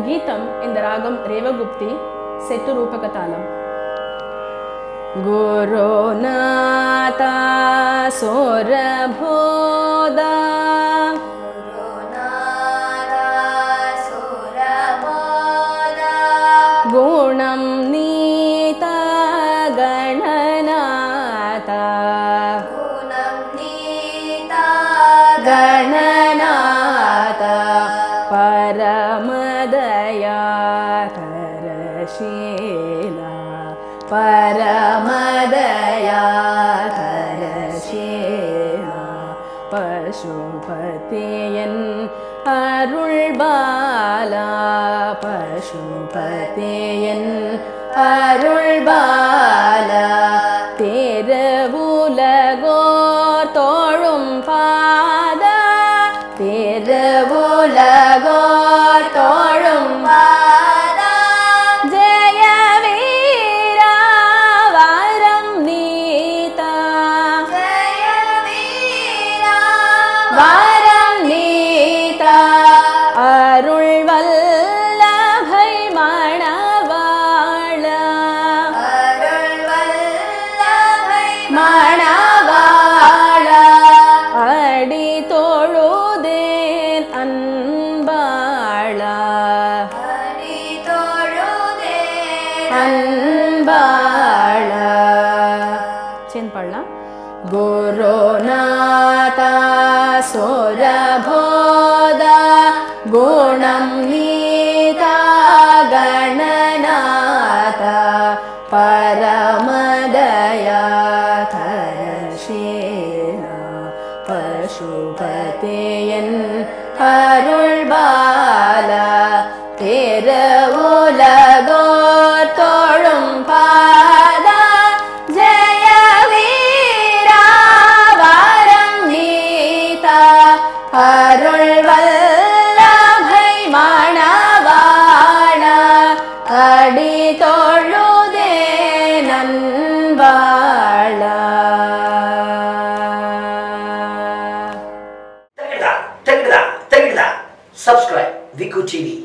गीतम इंद रागम रेवगुप्ती सेट्टु रूपक तालम गुरुनाथा सोरभोदा गुणं नीता गणनाथा गणनाथा परमदयाकरशीला परमदयाकरशीला पशुपतियन् अरुள்பாலா पशुपतियन् अरुள்பாலா திருவுலகோர் தோழும் பாதா திருவுலகோர் தோழும் பாதா ஜெய வீரா வரம் நீதா ஜெய வீரா வரம் நீதா அருள் வல்லபை மணவாளா அருள் வல்லபை மணவாளா அடி தொழுதேன் அன்பாளா அடி தொழுதேன் அன்பாளா சேன் பாடலாம் गुरुनाथा सोरभोदा गुणं नीता गणनाथा परमदयाकरशीला पशुपतियन् अरुள்பாலா திருவுலகோர் தோழும் பாதா ஜெய வீரா வரம் நீதா அருள் வல்லபை மணவாளா அடி தொழுதேன் அன்பாளா. Subscribe Viku TV.